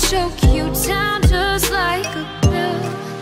choke you down just like a pill.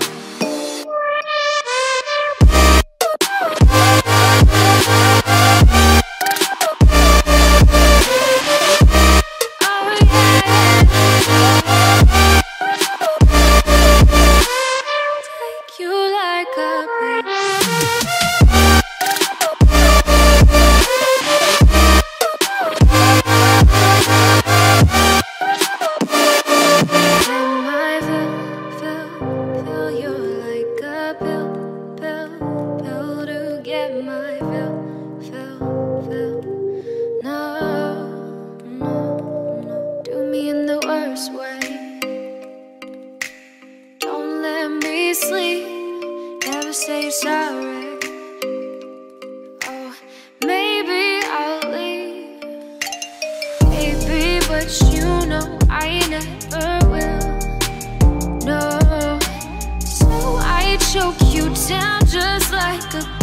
Sleep, never say sorry. Oh, maybe I'll leave, baby, but you know I never will. No, so I choke you down just like a